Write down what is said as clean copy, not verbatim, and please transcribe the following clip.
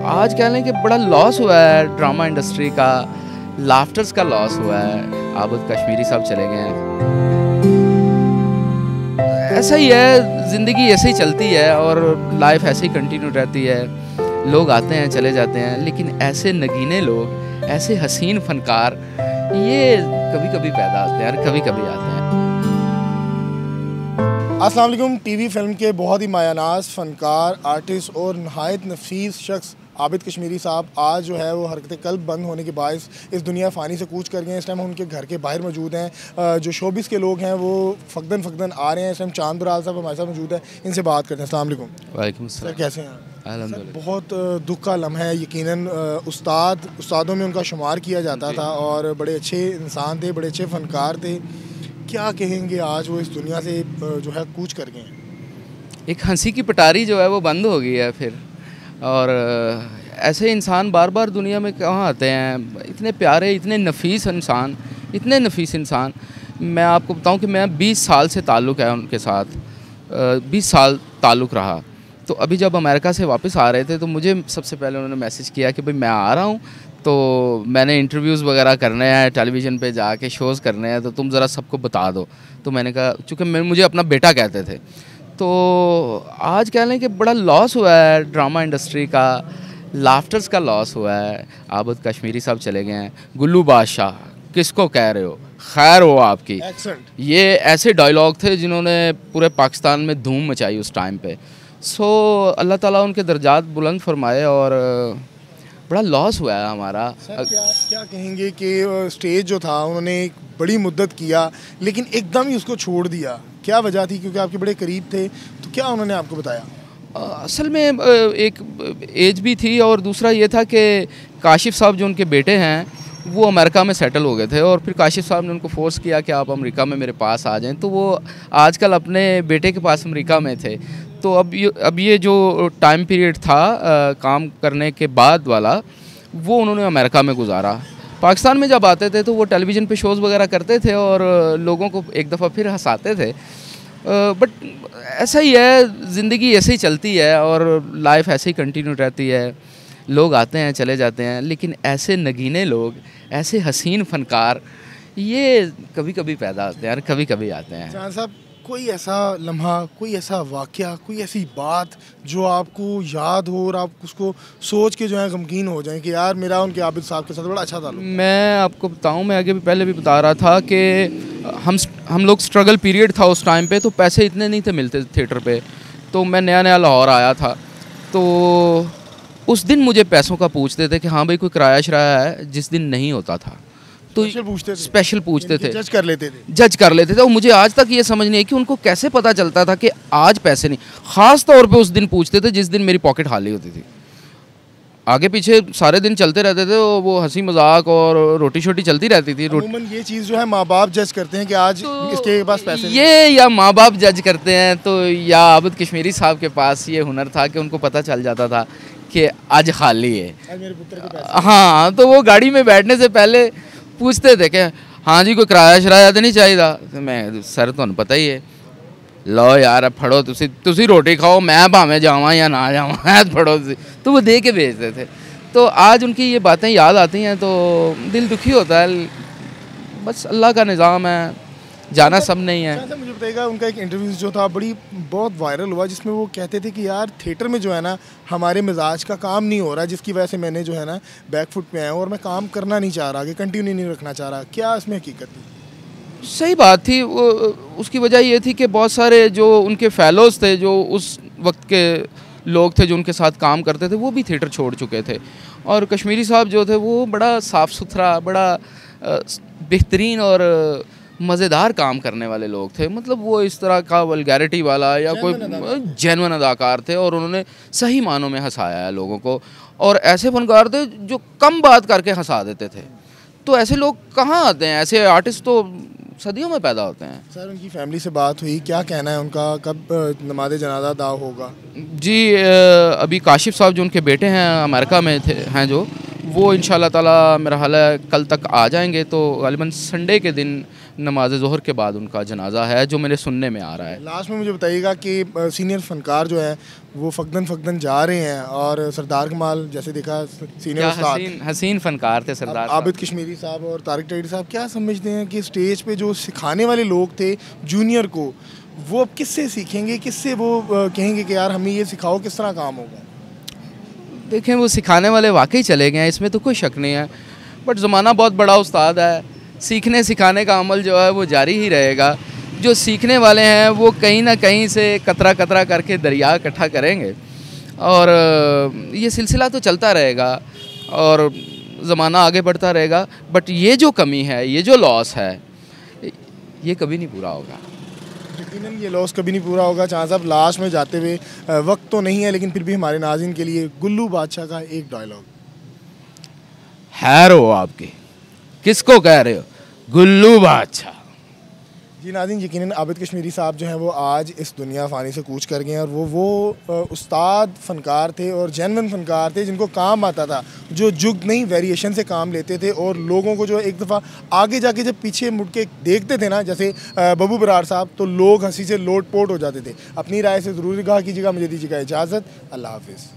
आज कह लें कि बड़ा लॉस हुआ है ड्रामा इंडस्ट्री का, लाफ्टर्स का लॉस हुआ है। आबिद कश्मीरी साहब चले गए हैं। ऐसा ही है, ज़िंदगी ऐसे ही चलती है और लाइफ ऐसे ही कंटिन्यू रहती है। लोग आते हैं चले जाते हैं, लेकिन ऐसे नगीने लोग, ऐसे हसीन फनकार ये कभी कभी पैदा होते हैं और कभी कभी आते हैं। अस्सलाम वालेकुम। टीवी फिल्म के बहुत ही मायानाज़ फ़नकार, आर्टिस्ट और नहायत नफीस शख्स आबिद कश्मीरी साहब आज जो है वो हरकत कल्ब बंद होने के बायस इस दुनिया फ़ानी से कूच कर गए हैं। इस टाइम उनके घर के बाहर मौजूद हैं। जो शोबिस के लोग हैं वो फ़कदन आ रहे हैं। इस टाइम चांद बराल साहब हमारे साथ मौजूद है, इनसे बात करते हैं। अस्सलाम वालेकुम। वालेकुम सर, कैसे हैं? अल्हम्दुलिल्लाह। बहुत दुख का लम्हा है यकीनन। उस्तादों में उनका शुमार किया जाता था और बड़े अच्छे इंसान थे, बड़े अच्छे फ़नकार थे। क्या कहेंगे आज वो इस दुनिया से जो है कूच कर गए हैं? एक हंसी की पटारी जो है वो बंद हो गई है फिर, और ऐसे इंसान बार बार दुनिया में कहाँ आते हैं? इतने प्यारे, इतने नफीस इंसान। मैं आपको बताऊं कि मैं 20 साल से ताल्लुक़ है उनके साथ, 20 साल ताल्लुक़ रहा। तो अभी जब अमेरिका से वापस आ रहे थे तो मुझे सबसे पहले उन्होंने मैसेज किया कि भाई मैं आ रहा हूँ, तो मैंने इंटरव्यूज़ वगैरह करने हैं, टेलीविज़न पे जाके शोज़ करने हैं, तो तुम ज़रा सबको बता दो। तो मैंने कहा, चूँकि मुझे अपना बेटा कहते थे, तो आज कह लें कि बड़ा लॉस हुआ है ड्रामा इंडस्ट्री का, लाफ्टर्स का लॉस हुआ है। आबिद कश्मीरी साहब चले गए हैं। गुल्लू बादशाह किसको कह रहे हो, खैर हो आपकी। ये ऐसे डायलॉग थे जिन्होंने पूरे पाकिस्तान में धूम मचाई उस टाइम पे। सो अल्लाह ताला उनके दर्जात बुलंद फरमाए, और बड़ा लॉस हुआ है हमारा। सर क्या कहेंगे कि स्टेज जो था उन्होंने एक बड़ी मुद्दत किया लेकिन एकदम ही उसको छोड़ दिया, क्या वजह थी? क्योंकि आपके बड़े करीब थे, तो क्या उन्होंने आपको बताया? असल में एक एज भी थी, और दूसरा ये था कि काशिफ साहब जो उनके बेटे हैं वो अमेरिका में सेटल हो गए थे, और फिर काशिफ साहब ने उनको फोर्स किया कि आप अमेरिका में मेरे पास आ जाएं। तो वो आजकल अपने बेटे के पास अमेरिका में थे। तो अब ये जो टाइम पीरियड था काम करने के बाद वाला, वो उन्होंने अमेरिका में गुजारा। पाकिस्तान में जब आते थे तो वो टेलीविज़न पे शोज़ वगैरह करते थे और लोगों को एक दफ़ा फिर हंसाते थे। बट ऐसा ही है, ज़िंदगी ऐसे ही चलती है और लाइफ ऐसे ही कंटिन्यू रहती है। लोग आते हैं चले जाते हैं, लेकिन ऐसे नगीने लोग, ऐसे हसीन फनकार ये कभी कभी पैदा होते हैं और कभी कभी आते हैं। चांद साहब, कोई ऐसा लम्हा, कोई ऐसा वाक़या, कोई ऐसी बात जो आपको याद हो और आप उसको सोच के जो है गमगीन हो जाए कि यार मेरा उनके आबिद साहब के साथ बड़ा अच्छा था? मैं आपको बताऊं, मैं आगे भी पहले भी बता रहा था कि हम लोग स्ट्रगल पीरियड था उस टाइम पे, तो पैसे इतने नहीं थे मिलते थिएटर पे। तो मैं नया लाहौर आया था, तो उस दिन मुझे पैसों का पूछते थे कि हाँ भाई कोई किराया शराया है, जिस दिन नहीं होता था तो स्पेशल पूछते थे, जज कर लेते थे। और मुझे आज तक ये समझ नहीं है कि उनको कैसे पता चलता था कि आज पैसे नहीं। ख़ास तौर पे उस दिन पूछते थे जिस दिन मेरी पॉकेट खाली होती थी। आगे पीछे सारे दिन चलते रहते थे, वो हंसी मजाक और रोटी शोटी चलती रहती थी। ये चीज़ जो है माँ बाप जज करते हैं कि आज तो इसके पास पैसे ये या माँ बाप जज करते हैं, तो या आबिद कश्मीरी साहब के पास ये हुनर था कि उनको पता चल जाता था कि आज खाली है। मेरे पुत्र के पैसे। हाँ, तो वो गाड़ी में बैठने से पहले पूछते थे कि हाँ जी कोई किराया शराया तो नहीं चाहिए? तो मैं, सर तुहानू पता ही है, लो यार फड़ो, तुसी रोटी खाओ, मैं भावें जावां या ना जावां, फड़ो। तो वो दे के भेजते थे। तो आज उनकी ये बातें याद आती हैं तो दिल दुखी होता है। बस अल्लाह का निज़ाम है, जाना सब नहीं है। अच्छा, मुझे बताइएगा, उनका एक इंटरव्यू जो था बहुत वायरल हुआ, जिसमें वो कहते थे कि यार थिएटर में जो है ना हमारे मिजाज का काम नहीं हो रहा, जिसकी वजह से मैंने जो है ना बैकफुट पे आया और मैं काम करना नहीं चाह रहा, आगे कंटिन्यू नहीं रखना चाह रहा। क्या इसमें हकीकत थी? सही बात थी। वो उसकी वजह ये थी कि बहुत सारे जो उनके फेलोज़ थे, जो उस वक्त के लोग थे जो उनके साथ काम करते थे, वो भी थिएटर छोड़ चुके थे। और कश्मीरी साहब जो थे वो बड़ा साफ़ सुथरा, बड़ा बेहतरीन और मज़ेदार काम करने वाले लोग थे। मतलब वो इस तरह का वल्गैरिटी वाला या कोई जेन्युइन अदाकार थे, और उन्होंने सही मानों में हंसाया है लोगों को। और ऐसे फनकार थे जो कम बात करके हंसा देते थे। तो ऐसे लोग कहाँ आते हैं? ऐसे आर्टिस्ट तो सदियों में पैदा होते हैं। सर, उनकी फैमिली से बात हुई, क्या कहना है उनका? कब नमाज जनाजा अदा होगा? जी, अभी काशिफ साहब जो उनके बेटे हैं अमेरिका में थे हैं, जो वो इंशाल्लाह ताला मेरा हाल है कल तक आ जाएंगे, तो गालिबन संडे के दिन नमाज ज़ोहर के बाद उनका जनाजा है, जो मेरे सुनने में आ रहा है। लास्ट में मुझे बताइएगा कि सीनियर फनकार जो है वो फ़कदन जा रहे हैं, और सरदार कमाल जैसे देखा सीनियर उस्ताद हसीन फनकार थे सरदार आबिद कश्मीरी साहब और तारिक टैडी साहब, क्या समझते हैं कि स्टेज पे जो सिखाने वाले लोग थे जूनियर को, वो अब किससे सीखेंगे, किससे वो कहेंगे कि यार हमें ये सिखाओ, किस तरह काम होगा? देखें, वो सिखाने वाले वाकई चले गए हैं, इसमें तो कोई शक नहीं है, बट ज़माना बहुत बड़ा उस्ताद है, सीखने सिखाने का अमल जो है वो जारी ही रहेगा। जो सीखने वाले हैं वो कहीं ना कहीं से कतरा कतरा करके दरिया इकट्ठा करेंगे, और ये सिलसिला तो चलता रहेगा और ज़माना आगे बढ़ता रहेगा। बट ये जो कमी है, ये जो लॉस है, ये कभी नहीं पूरा होगा। यकीनन ये लॉस कभी नहीं पूरा होगा। चाँद साहब, लास्ट में जाते हुए, वक्त तो नहीं है लेकिन फिर भी हमारे नाज़रीन के लिए गुल्लू बादशाह का एक डायलॉग। हैर हो आपकी, किसको कह रहे हो? गुल्लू बादशाह। जी नाज़रीन, यकीनन आबिद कश्मीरी साहब जो हैं वो आज इस दुनिया फ़ानी से कूच कर गए हैं, और वो उस्ताद फ़नकार थे और जेन्युइन फ़नकार थे, जिनको काम आता था, जो जुग नहीं वेरिएशन से काम लेते थे, और लोगों को जो एक दफ़ा आगे जाके जब पीछे मुड़ के देखते थे ना, जैसे बबू बरार साहब, तो लोग हंसी से लोट पोट हो जाते थे। अपनी राय से ज़रूर आगाह कीजिएगा। मुझे दीजिएगा इजाज़त। अल्लाह हाफ़िज़।